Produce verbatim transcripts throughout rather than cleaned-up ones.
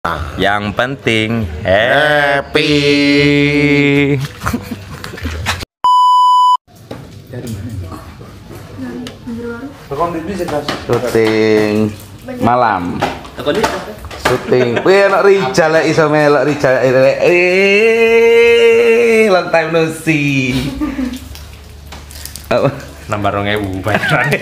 Yang penting happy. Syuting malam. Syuting. Wih, anak Rijal ya iso melok Rijal. Eh, long time no see. Apa? Nambah rong ewu bayaran.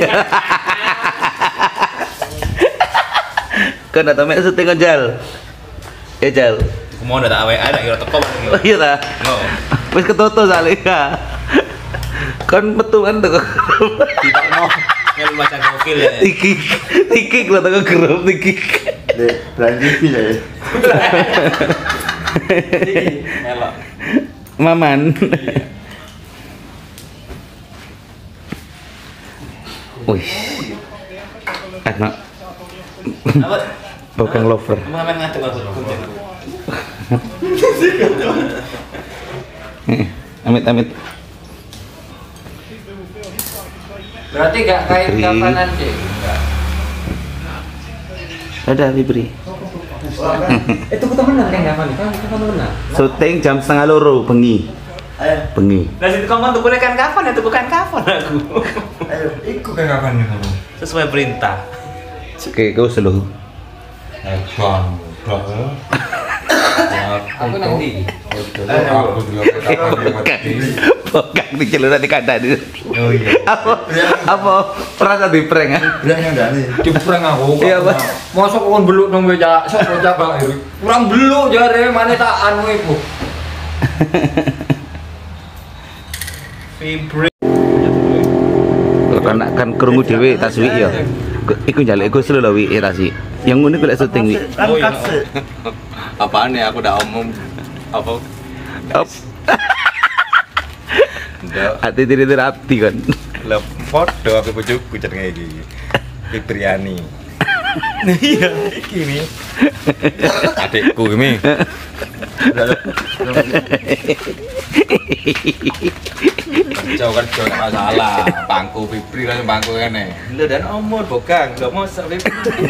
Kan datang mek syuting kan Jal. Ya Jal. Aku mau udah tak W A tak kira teko. Oh iya ta. Oh. Wis ketutup salika. Kan metu kan teko. Tidak mau ngel macam gokil ya. Tiki, tiki lo teko grup tiki. Dek, belanja T V ya. Melok. Maman. Wih. Anak. Apa? Bukan lover. Mamen ngaduk aku. Amit amit. Berarti gak kain kapanan sih? Enggak. Ada Fibri. Itu kita menang kain kapan? Kan kita menang. Syuting jam setengah loro bengi. Ayo, Bengi. Lah situ kamu tuh kan kapan itu bukan kapan aku. ayo, ikut ke kapan nih kamu? Sesuai perintah. Oke, kau selalu. Eh, bang, bang. Aku nanti. Aku juga Bukan, bukan di celurit di kandang itu. Oh iya. Apa? Apa? Perasa di prank ah? Bilang yang dah nih. Dipreng aku. Iya, Pak. Mosok kon beluk nang meja, sok meja Bang Iri. Kurang beluk jare mana tak anu iku. Fibri. Kalau kan kan kerungu dewe taswi ya. Iku njaluk iku selalu wi tasi. Yang ngono golek syuting wi. Oh iya. Apaan ya, aku udah omong apa? Op. Ati tiri terapi kan. Lah foto aku bojoku jenenge iki. Fibriani. Iya, iki nih. Adikku ini. Jauh kan jauh masalah. Pangku Fibri kan pangku kene. Lu dan omor bogang, enggak mau servis.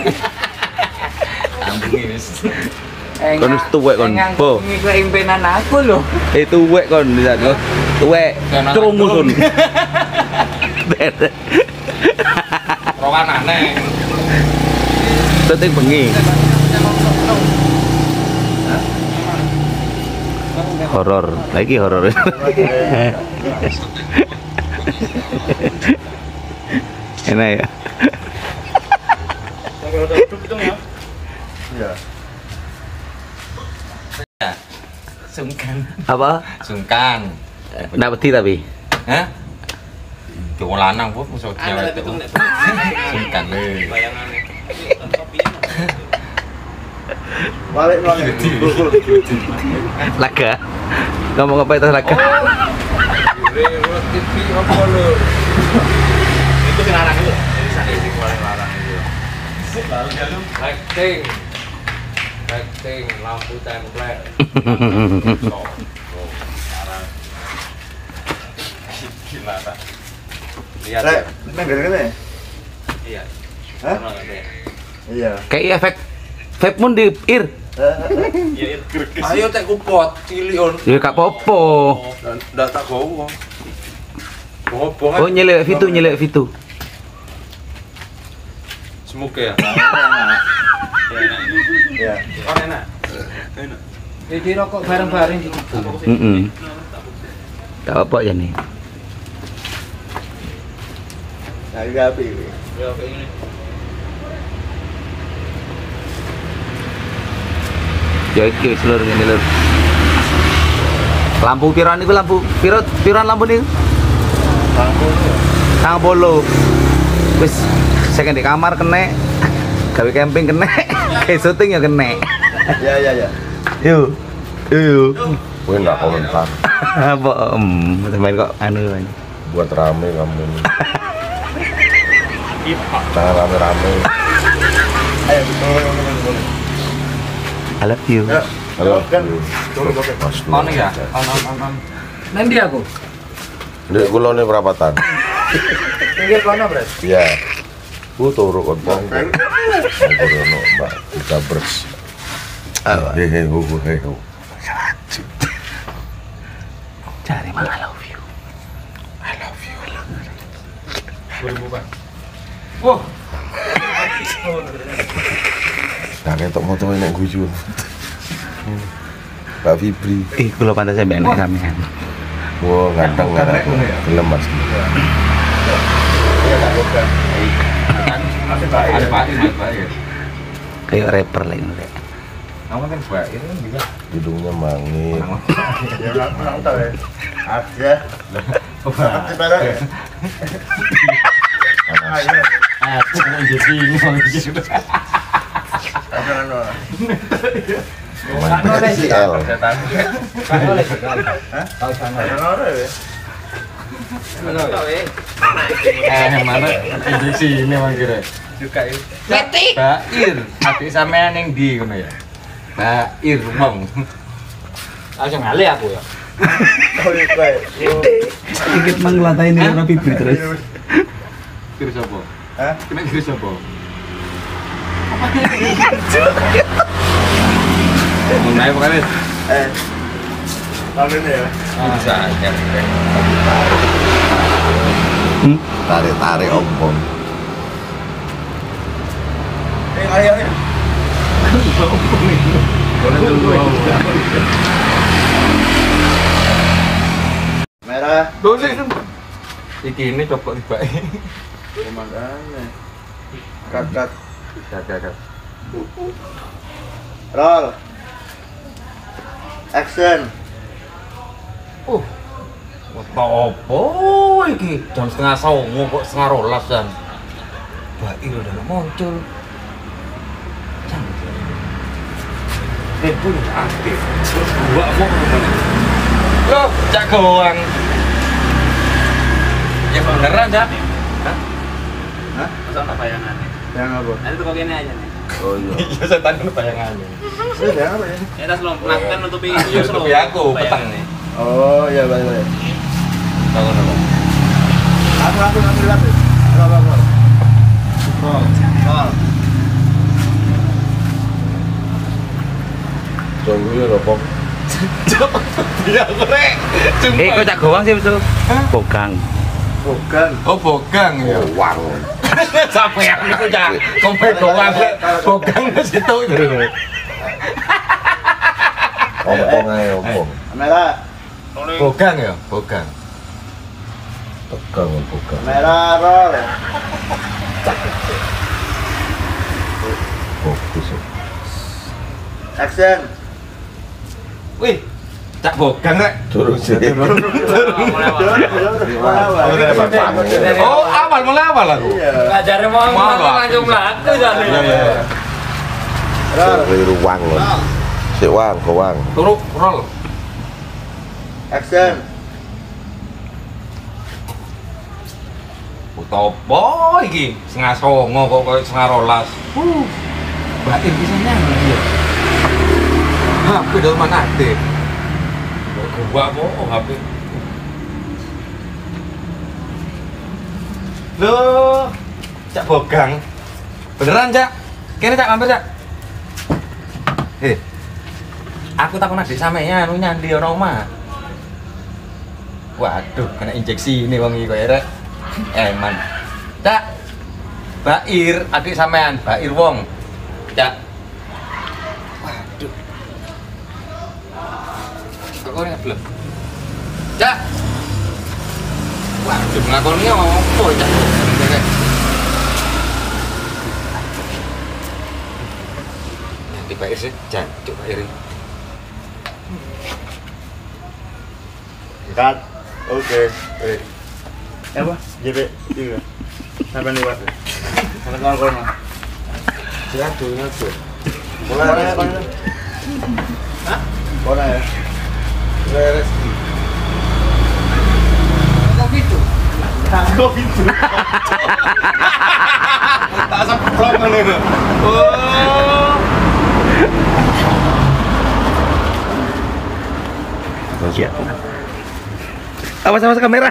Tambungi wis. Kon wis tuwek kon. Po. Iku impinan aku loh. Eh tuwek kon bisa kok. Tuwek. Crungu sun. Rokan aneh. Syuting bengi. Horor. Lagi horor. Enak ya. Iya. Sungkan. Apa? Sungkan. Ndak peti tapi. Hah? Wong lanang kok musuh cewek itu. Sungkan le. Bayangane. Balik balik. Laga. Ngomong apa itu laga? Rewot T V apa lo? Itu sing larang itu. Jadi sak iki paling larang itu. Lalu jalu Lighting. Lighting, lampu template. gila tak. Lihat. Rek, nang gede-gede. Iya. Hah? Iya. Kayak efek vape mun di ir. Iya, Ayo tek kupot cilik on. Ya gak popo. Ndak tak gowo. Bohong Oh nyelek Fitu, nyelek Fitu. semoga ya. Iya. Oh enak. Enak. Jadi rokok bareng-bareng gitu. Heeh. Gak apa ya nih. Harga api. Ya kayak ini. Ya iki wis lur ngene lur. Lampu piran iku lampu piro piran lampu niku? Sang polo. Wis saya di kamar kena. Gawe camping kena. Kayak syuting ya kena. Iya iya iya. Yuk. Yuk. Gue nggak komentar, Apa em teman kok anu kan. buat rame kamu ini. Ipak. Jangan rame-rame. Ayo, boleh boleh boleh. I love you. Ya. Halo. Kan turun pakai Mas Ono ya? Ono ono. Nanti aku. Dek kula ne perapatan. Pinggir kono, Bro. Iya. Ku turu kon pong. Ngono Mbak, kita bers. Hehe, buku hehe. Cari mang I love you. Wah, Nah, ketok moto nek guyu. Mbak Fibri. Ih, kula pantas sampean nek sampean. Wah, ganteng gara film Mas. ada Pak Ir, Pak Ir. Kayak rapper lain rek. Kamu kan Pak Ir kan juga. Hidungnya mangit. Ya nggak nggak tahu ya. Aja. Sebenarnya. Ah iya. Aku kan jadi bingung gitu. Ada anu. Si L. Ada anu ya. Eh, mana di sini Mang kira. Juga itu. Metik. Pak Ir, adik sampean ning ndi ngono ya? Pak Ir mong. Langsung ngale aku ya. Oh iya baik. Sedikit mang ngelatain ini Rapi Fibri terus. Kira sapa? Hah? Kena kira sapa? Mau naik apa kali? Eh. Tahun ini ya. Bisa aja. Tarik-tarik ompong. Eh ayo ayo. Merah. Dosis. Iki ini coba tiba. Komandannya. Cut cut. Kat kat kat. Roll. Action. Uh. Apa iki? Jam setengah songo kok setengah rolas dan Mbak Ir udah muncul. Cantik. Eh, punya aktif. Gua mau kemana? Loh, Cak Goang. Ya beneran, Cak. Hah? Hah? Masa tak bayangannya? Yang apa? Nanti tuh kok gini aja nih. Oh iya. Iya, setan itu bayangannya. Eh, yang apa ya? Ya tas belum melakukan nutupi. Iya, nutupi aku, petang nih. Oh iya baik baik. Tahu apa? Aku aku ngambil lagi. Roll roll roll. Roll. Roll. Tunggu ya lho, Pok. Iya, korek. Eh, kok Cak Gowang sih betul? Bogang. Bukan. Oh, bogang ya. Wang. Sampai yang itu Cak. Kompe goang. Bogang ke situ gitu. Ompong ae ompong. Merah. Bogang ya, bogang. Tegang bukan. Merah roll. Fokus. Action. Wih, Cak bogang rek. Terus sih. Oh, awal mulai awal aku. Iya. Ngajarin mau langsung melaku jadi. Iya, iya. Roll. Keliru wang loh. Si wang, ke wang. Turuk roll. Action. Utopo iki setengah songo kok koyo setengah rolas. Uh. Batin bisa nyanyi dia. H P dalam mana aktif? Gua kok oh, H P. Loh, Cak bogang. Beneran, Cak? Kene Cak mampir, Cak. Eh. Aku takon adik sampeyan anu nyandi ana omah. Waduh, kena injeksi ini wong iki koyo rek. Eman. Cak. Bair, adik sampean, Bair wong. Cak. Waduh. Kok kok ngeblek. Cak. Waduh, ngakoni opo, Cak? Nanti Bair sih, jancuk Bair. Cut. Oke. Baik. Apa? J P tiga. Sampai lewat. Sampai kawan kawan. Jatuh, jatuh. Boleh ya, boleh. Hah? Boleh ya. Beres. Kok gitu? Kok gitu? Tak sampai vlog ngene lho. Oh. Iya. Awas awas kamera.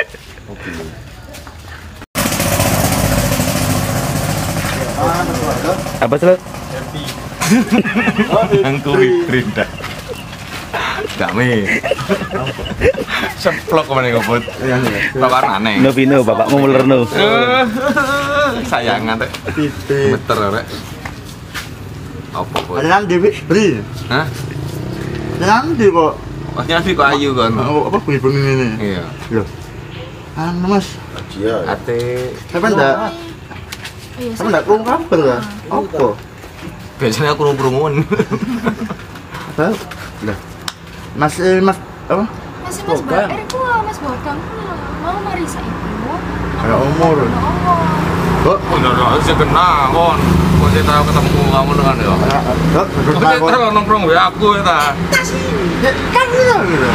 Ah, Apa sih? Aku Brinda. Gak mi. Semplok kemana ngobot. Bapak aneh. No Vino, bapakmu mulerno. Sayangan teh. Titik. Meter rek. Apa kok? Ada nanti beri. Hah? Ada nanti kok. Mas nanti kok ayu kan. Apa bunyi-bunyi ini? Iya. Loh. Anu Mas, Iya. Ate sampe ndak sampe ndak krungu kabar ya? Apa? biasanya aku nongkrungun. Apa? Lah. Mas eh, Mas apa? Masih Mas Bakar ku, Mas Bakar ku mau marisa ibu. Ada umur. Oh, udah udah sih kena kon. Kok saya tahu ketemu kamu dengan ya. Kok Kok saya tahu nongkrong ya aku ya ta. kan gitu gitu.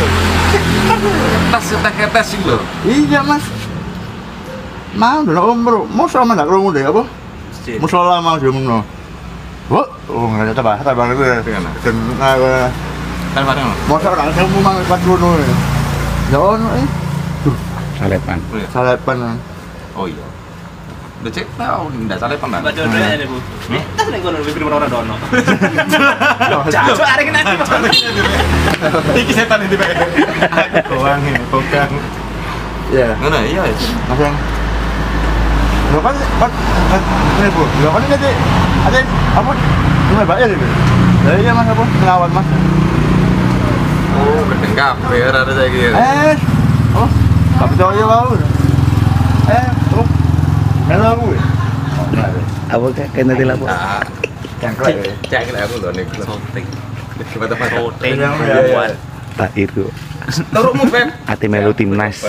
Tas tes tes sih lo. Iya Mas. Mau udah umur, mau sama ndak krungu deh apa? Musola mau jomono. Wah, oh nggak ada apa, apa itu ya? Dan apa? Kan bareng lo. Mau orang kamu mang pas ngono ya. Ya ono eh. Salepan. Salepan. Oh iya. Udah cek tahu ndak salah pan. Baca doanya nih, Bu. Tas nek kono mikir orang dono. Jago arek nanti. Iki setan ini Pak. Koang ini, kokang. Ya. Ngono iya. Langsung. Lo kan kan kan ini Bu. Lo kan ada ada apa? Ini bayar ini. Dari dia Mas apa? Ngelawan Mas. Oh, gedeng kafe ada saya gitu. Eh. Oh. Tapi percaya mau. Eh, oh. Halo Bu. Apa kayak kena dilap? Cangklek. Cek aku lho nek soting. Gimana Pak? Soting. Buat. Tak itu. Turukmu, Beb. Ati melu timnas.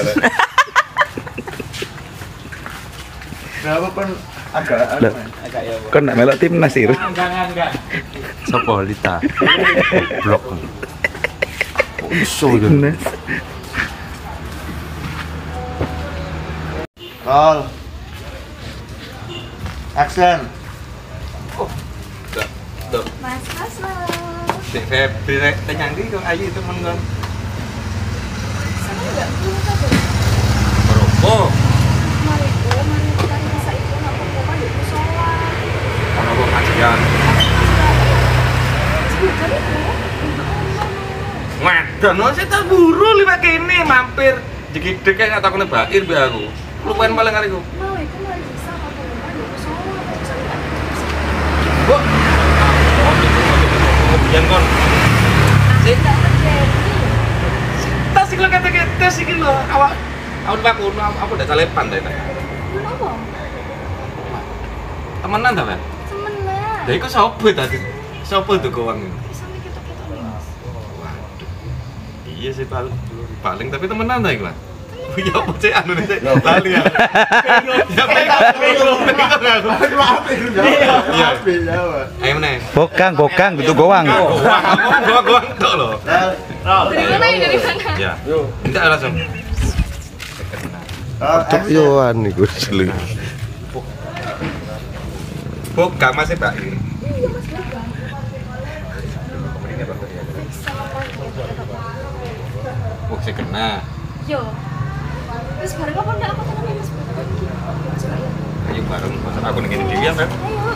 Kenapa kan agak Loh, Agak ya, Bu. kon ndak melok timnas Ir. Jangan enggak. Sopo Lita? Blok. Iso Timnas. Roll. Action. Mas Mas Mas. Dek Febri rek tanyang ndi kok ayu temen kon. Saya enggak perlu kabar. Meropo. Mari ku, mari kita marisa ibu nak apa di musola. Ono kok kajian. Sebentar ibu. Waduh, no saya tak buru lima kene mampir. Jegidek kayak nggak tahu kena bair be aku. Lupain paling kali ku. Mau iku mari bisa apa di musola. Saya Bu. Oh, kemudian kon. tidak terjadi. Tas iki lho kata-kata iki lho awak. Awak Pak Kuno aku udah salepan ta ta. Kenapa? Temenan ta, Pak? Temen lah. Lah iku sapa tadi? Sapa tuh kawan? Sampai kita-kita nih Mas. Waduh. Iya sih paling paling tapi temenan ta iku, Pak? Ya apa sih anu nih sih? Lali ya. Ya pegang pegang pegang aku. Maaf itu jawab. Maaf jawab. Ayo meneh. Bokang, bokang gitu gowang. Wah, aku gua gua tok lho. Dari mana ini dari mana? Ya. Enggak langsung. Cok yoan iku selu. Bukan masih Pak. Oh, saya kena. Yo. Terus bareng apa enggak aku temenin Mas Bakar lagi. Coba ya. Ayo bareng, masa aku ngene dhewe ya, Pak. Ayo.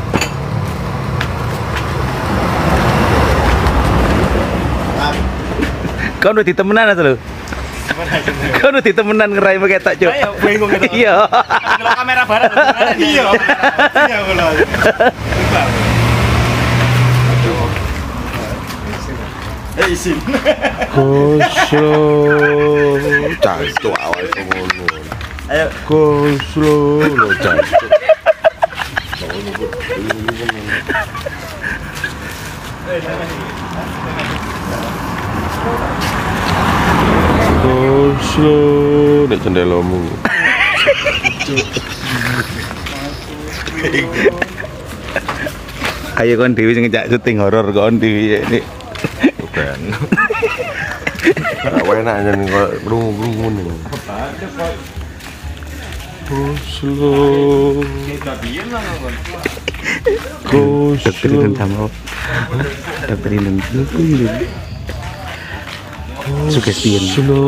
Kau udah ditemenan atau lu? Kau udah ditemenan ngerai pakai tak cuk. Ayo, bingung gitu. Iya. Kalau kamera bareng. Iya. Iya kalau. Eh isin. Koslo. Cancuk awal ngono. Ayo. Koslo lo cancuk. Koslo nek cendelamu. Ayo kon dewi sing ngejak syuting horor kon dewi ini. Bukan. Ora enak yen kok krungu-krungu nih. Koslo. Dokter Indun sama Dokter Indun Sugestian. Koslo.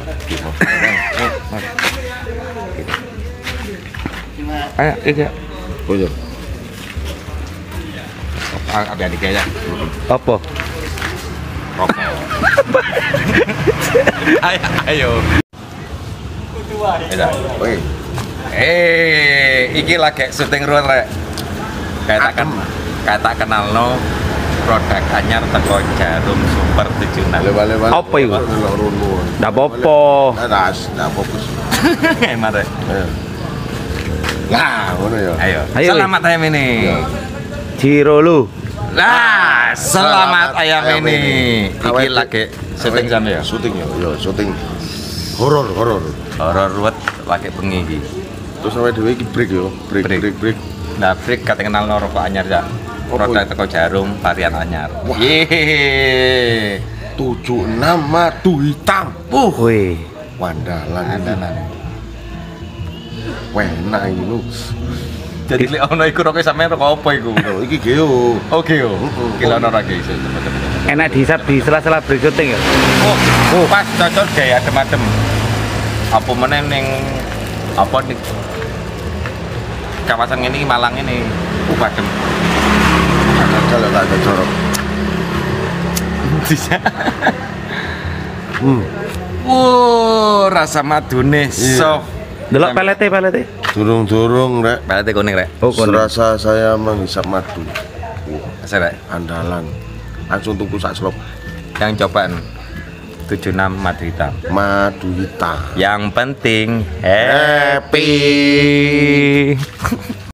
Ayo, iya. Oh iya. Adik-adik ya. Apa? Rokok. Ayo, ayo. Ayo. Oke. Eh, iki lagi syuting road rek. Kayak tak kan, kayak tak kenal no produk anyar teko Jarum Super tujuh enam. Bale-bale. Apa iku? Delok rono. Ndak apa-apa. Ras, ndak fokus. Emang rek. Ayo. Lah, ngono ya. Ayo. Ayo, Selamat ayam ini. Jiro lu. Lah, selamat ayam ini. Iki Awet- lagi syuting sampe ya. Syuting ya, ya syuting. Horor, horor. Horor ruwet lagi bengi iki. Terus awake dhewe iki break yo, break, Break. break, break. Nah, break kate kenal no rokok anyar ya. Apa Produk itu? teko Jarum varian anyar. Wah. Yeay. tujuh enam madu hitam. Uh, Wih. Wandalan ini. andalan. Wah, enak iki lu. Jadi lek ono iku rokok sampean rokok apa iku? Loh, iki geo. Oke yo. Heeh. Kilo ono lagi iso cepet-cepet. Enak dihisap di sela-sela break syuting ya. Oh, oh, pas cocok deh adem-adem. Apa meneh ning apa di kawasan ini Malang ini. Uh, adem. Kalau tak ada corok. Hmm. Wow, rasa madune soft. Delok pelete pelete. Durung-durung rek. Pelete kuning rek. Oh, kono. Serasa saya menghisap madu. Asal rek. Andalan. Langsung tuku sak slop Yang cobaan tujuh enam madu hitam. madu hitam. Yang penting happy.